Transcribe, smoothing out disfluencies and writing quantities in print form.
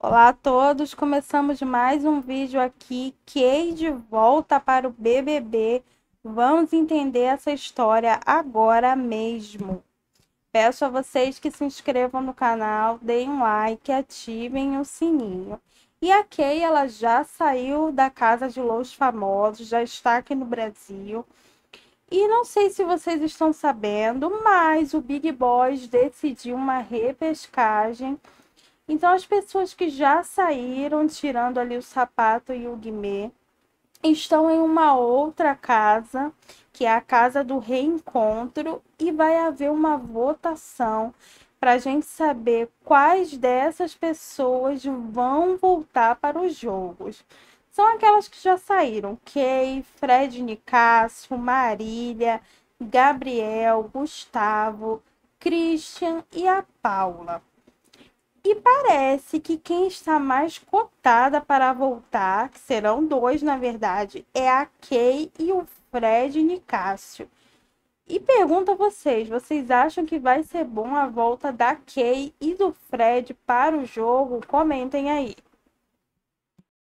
Olá a todos, começamos mais um vídeo aqui, Kay de volta para o BBB. Vamos entender essa história agora mesmo. Peço a vocês que se inscrevam no canal, deem um like, ativem o sininho. E a Kay, ela já saiu da Casa de Los Famosos, já está aqui no Brasil. E não sei se vocês estão sabendo, mas o Big Boss decidiu uma repescagem. Então, as pessoas que já saíram, tirando ali o Sapato e o Guimê, estão em uma outra casa, que é a Casa do Reencontro, e vai haver uma votação para a gente saber quais dessas pessoas vão voltar para os jogos. São aquelas que já saíram: Kay, Fred Nicásio, Marília, Gabriel, Gustavo, Christian e a Paula. E parece que quem está mais cotada para voltar, que serão dois na verdade, é a Kay e o Fred Nicásio. E pergunto a vocês, vocês acham que vai ser bom a volta da Kay e do Fred para o jogo? Comentem aí.